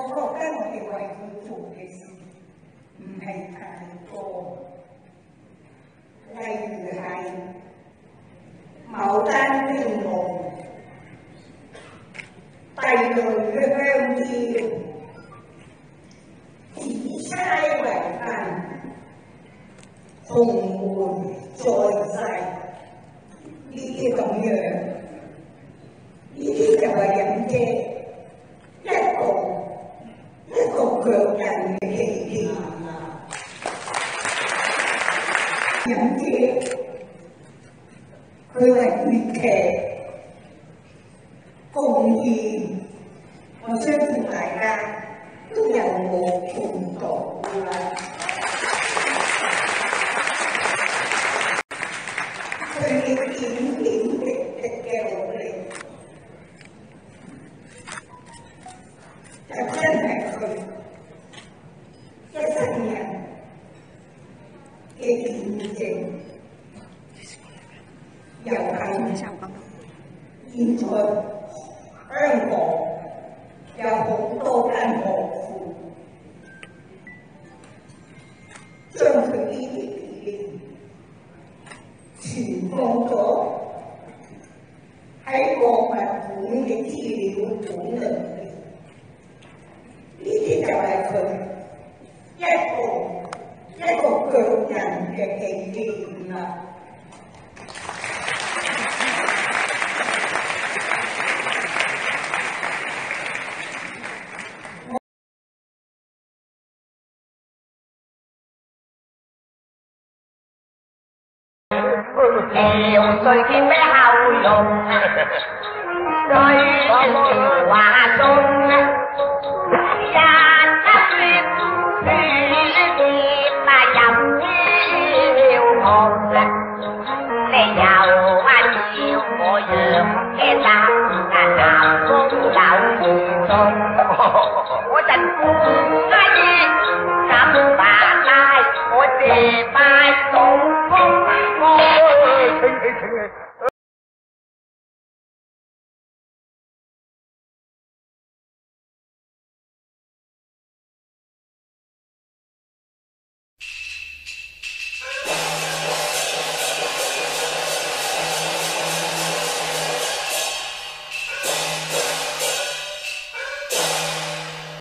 覺得我哋為佢做嘅事唔係太多，例如係牡丹冰紅、帝女香蕉、紫釵為根、紅梅在世呢啲咁樣，呢啲就係人嘅一個腳印嘅奇蹟啦。人嘅佢為粵劇貢獻，我相信大家都有目共睹啦。佢嘅點點滴滴嘅努力，就真係佢一生人嘅見證。又係現在香港有好多間學府，將佢呢啲理念存放咗喺博物館嘅資料館裏面。呢啲就係佢一個腳印嘅紀念啦。 誰見咩後容？對住話送，日一轉，雨跌啊，飲了紅。